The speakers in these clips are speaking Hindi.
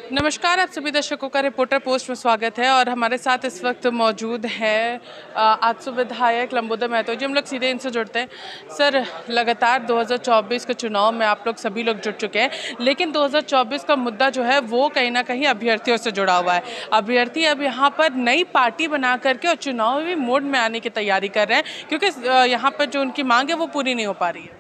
नमस्कार, आप सभी दर्शकों का रिपोर्टर पोस्ट में स्वागत है। और हमारे साथ इस वक्त मौजूद है आजसू विधायक लंबोदर महतो जी। हम लोग सीधे इनसे जुड़ते हैं। सर, लगातार 2024 के चुनाव में आप लोग सभी लोग जुट चुके हैं, लेकिन 2024 का मुद्दा जो है वो कहीं ना कहीं अभ्यर्थियों से जुड़ा हुआ है। अभ्यर्थी अब यहाँ पर नई पार्टी बना करके और चुनावी मोड में आने की तैयारी कर रहे हैं, क्योंकि यहाँ पर जो उनकी मांग है वो पूरी नहीं हो पा रही है।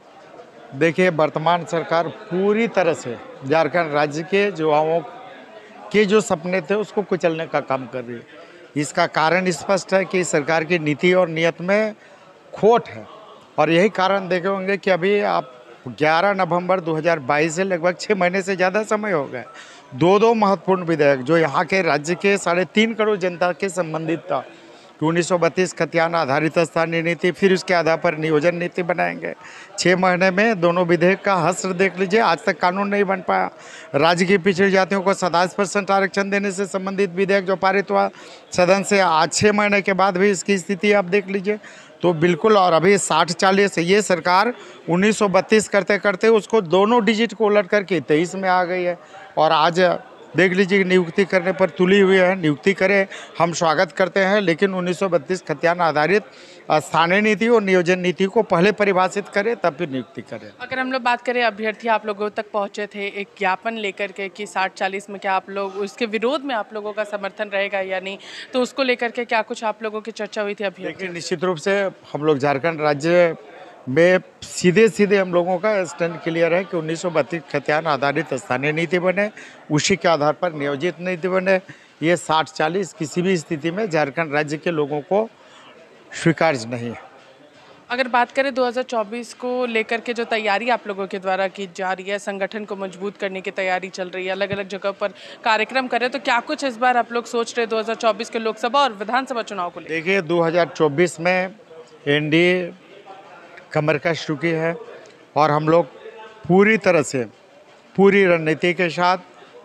देखिए, वर्तमान सरकार पूरी तरह से झारखंड राज्य के युवाओं के जो सपने थे उसको कुचलने का काम कर रही है। इसका कारण स्पष्ट है कि सरकार की नीति और नियत में खोट है। और यही कारण देखे होंगे कि अभी आप 11 नवंबर 2022 से लगभग 6 महीने से ज़्यादा समय हो गए, दो महत्वपूर्ण विधेयक जो यहाँ के राज्य के 3.5 करोड़ जनता के संबंधित था कि 1932 खतियान आधारित स्थानीय नीति, फिर उसके आधार पर नियोजन नीति बनाएंगे। 6 महीने में दोनों विधेयक का हश्र देख लीजिए। आज तक कानून नहीं बन पाया। राज्य की पिछड़ी जातियों को 27% आरक्षण देने से संबंधित विधेयक जो पारित हुआ सदन से, आज 6 महीने के बाद भी इसकी स्थिति आप देख लीजिए। तो बिल्कुल, और अभी 60-40 ये सरकार 1932 करते करते उसको दोनों डिजिट को उलट करके 23 में आ गई है। और आज देख लीजिए, नियुक्ति करने पर तुली हुई है। नियुक्ति करें, हम स्वागत करते हैं, लेकिन 1932 खतियान आधारित स्थानीय नीति और नियोजन नीति को पहले परिभाषित करें तब फिर नियुक्ति करें। अगर हम लोग बात करें, अभ्यर्थी आप लोगों तक पहुंचे थे एक ज्ञापन लेकर के कि 60-40 में क्या आप लोग उसके विरोध में आप लोगों का समर्थन रहेगा या नहीं, तो उसको लेकर के क्या कुछ आप लोगों की चर्चा हुई थी अभ्यर्थी? देखिए, निश्चित रूप से हम लोग झारखंड राज्य में सीधे हम लोगों का स्टैंड क्लियर है कि 1932 खतियान आधारित स्थानीय नीति बने, उसी के आधार पर नियोजित नीति बने। ये 60-40 किसी भी स्थिति में झारखंड राज्य के लोगों को स्वीकार्य नहीं है। अगर बात करें 2024 को लेकर के जो तैयारी आप लोगों के द्वारा की जा रही है, संगठन को मजबूत करने की तैयारी चल रही है, अलग अलग जगह पर कार्यक्रम कर रहे हैं, तो क्या कुछ इस बार आप लोग सोच रहे हैं 2024 के लोकसभा और विधानसभा चुनाव को लेकर? देखिए, 2024 में एनडीए कमर कस चुकी है और हम लोग पूरी तरह से पूरी रणनीति के साथ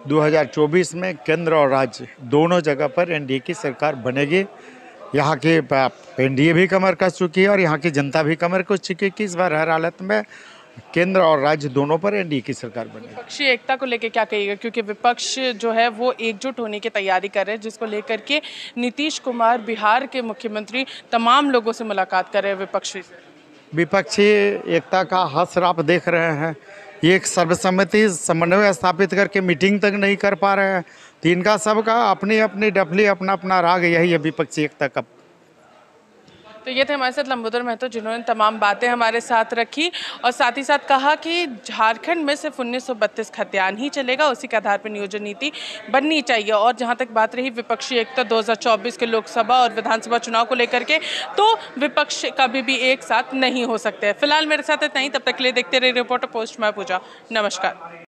2024 में केंद्र और राज्य दोनों जगह पर एनडीए की सरकार बनेगी। यहाँ की एनडीए भी कमर कस चुकी है और यहाँ की जनता भी कमर कस चुकी है कि इस बार हर हालत में केंद्र और राज्य दोनों पर एनडीए की सरकार बनेगी। विपक्षी एकता को लेकर क्या कहिएगा, क्योंकि विपक्ष जो है वो एकजुट होने की तैयारी कर रहे हैं, जिसको लेकर के नीतीश कुमार बिहार के मुख्यमंत्री तमाम लोगों से मुलाकात कर रहे हैं। विपक्षी एकता का हश्र आप देख रहे हैं। ये एक सर्वसम्मति समन्वय स्थापित करके मीटिंग तक नहीं कर पा रहे हैं। तो इनका सबका अपनी अपनी डफली, अपना अपना राग, यही है विपक्षी एकता का। तो ये थे हमारे साथ लंबोदर महतो, जिन्होंने तमाम बातें हमारे साथ रखी और साथ ही साथ कहा कि झारखंड में सिर्फ 1932 खतियान ही चलेगा, उसी के आधार पर नियोजन नीति बननी चाहिए। और जहां तक बात रही विपक्षी एकता 2024 के लोकसभा और विधानसभा चुनाव को लेकर के, तो विपक्ष कभी भी एक साथ नहीं हो सकते। फिलहाल मेरे साथ इतना ही, तब तक के लिए देखते रहिए रिपोर्टर पोस्ट। मैं पूजा, नमस्कार।